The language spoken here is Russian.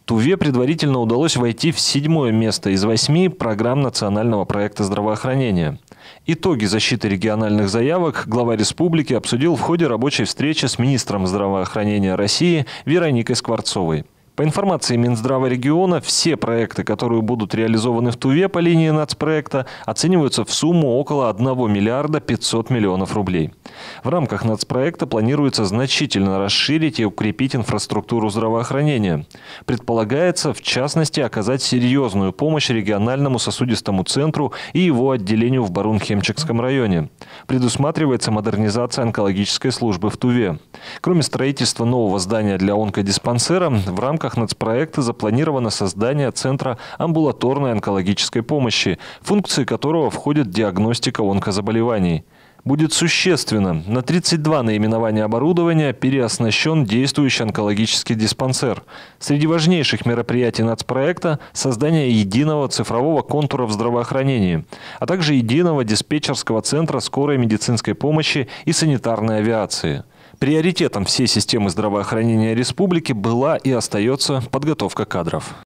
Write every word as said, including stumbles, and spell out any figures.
Туве предварительно удалось войти в седьмое место из восьми программ национального проекта здравоохранения. Итоги защиты региональных заявок глава республики обсудил в ходе рабочей встречи с министром здравоохранения России Вероникой Скворцовой. По информации Минздрава региона, все проекты, которые будут реализованы в Туве по линии нацпроекта, оцениваются в сумму около одного миллиарда пятисот миллионов рублей. В рамках нацпроекта планируется значительно расширить и укрепить инфраструктуру здравоохранения. Предполагается, в частности, оказать серьезную помощь региональному сосудистому центру и его отделению в Барун-Хемчикском районе. Предусматривается модернизация онкологической службы в Туве. Кроме строительства нового здания для онкодиспансера, в рамках В рамках нацпроекта запланировано создание Центра амбулаторной онкологической помощи, функции которого входит диагностика онкозаболеваний. Будет существенно. На тридцать два наименования оборудования переоснащен действующий онкологический диспансер. Среди важнейших мероприятий нацпроекта – создание единого цифрового контура в здравоохранении, а также единого диспетчерского центра скорой медицинской помощи и санитарной авиации. Приоритетом всей системы здравоохранения республики была и остается подготовка кадров.